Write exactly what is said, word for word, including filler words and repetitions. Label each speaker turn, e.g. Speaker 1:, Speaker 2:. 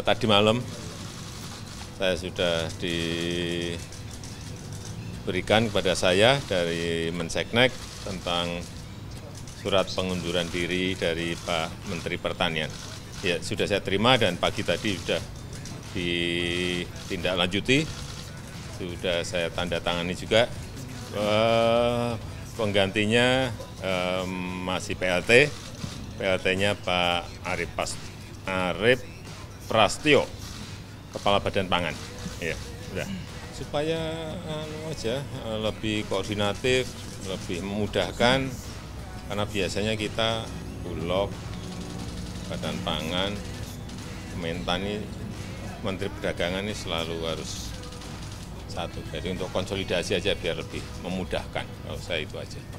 Speaker 1: tadi malam saya sudah diberikan kepada saya dari Menseknek tentang surat pengunduran diri dari Pak Menteri Pertanian. Ya, sudah saya terima dan pagi tadi sudah ditindaklanjuti, sudah saya tanda tangani juga. Eh, penggantinya eh, masih P L T, P L T-nya Pak Arif, Pas, Arif Prastio, Kepala Badan Pangan. Ya, sudah. Supaya anu aja, lebih koordinatif, lebih memudahkan, karena biasanya kita Bulog, Badan Pangan, Kementan ini, Menteri Perdagangan ini selalu harus satu. Jadi untuk konsolidasi aja biar lebih memudahkan, kalau saya itu aja.